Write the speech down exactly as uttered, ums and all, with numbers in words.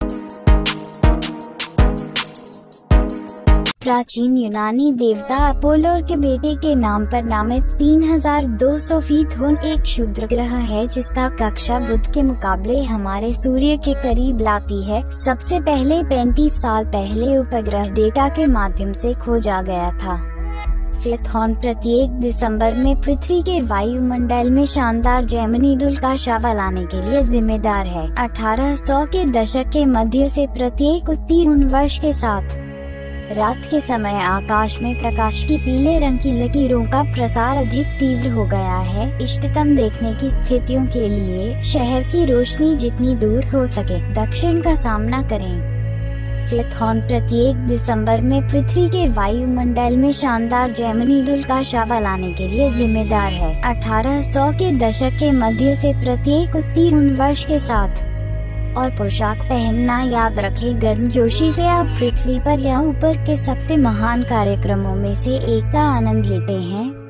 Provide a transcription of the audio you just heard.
प्राचीन यूनानी देवता अपोलो के बेटे के नाम पर नामित तीन हज़ार दो सौ फीथोन एक क्षुद्र ग्रह है जिसका कक्षा बुध के मुकाबले हमारे सूर्य के करीब लाती है। सबसे पहले पैंतीस साल पहले उपग्रह डेटा के माध्यम से खोजा गया था। फेथॉन प्रत्येक दिसंबर में पृथ्वी के वायुमंडल में शानदार जेमिनिड उल्काशावा लाने के लिए जिम्मेदार है। अठारह सौ के दशक के मध्य से प्रत्येक उत्तीर्ण वर्ष के साथ रात के समय आकाश में प्रकाश की पीले रंग की लकीरों का प्रसार अधिक तीव्र हो गया है। इष्टतम देखने की स्थितियों के लिए शहर की रोशनी जितनी दूर हो सके दक्षिण का सामना करें। फेथॉन प्रत्येक दिसंबर में पृथ्वी के वायुमंडल में शानदार जेमिनिड उल्काशावा लाने के लिए जिम्मेदार है। अठारह सौ के दशक के मध्य से प्रत्येक उत्तीर्ण वर्ष के साथ और पोशाक पहनना याद रखें। गर्मजोशी से आप पृथ्वी पर या ऊपर के सबसे महान कार्यक्रमों में से एक का आनंद लेते हैं।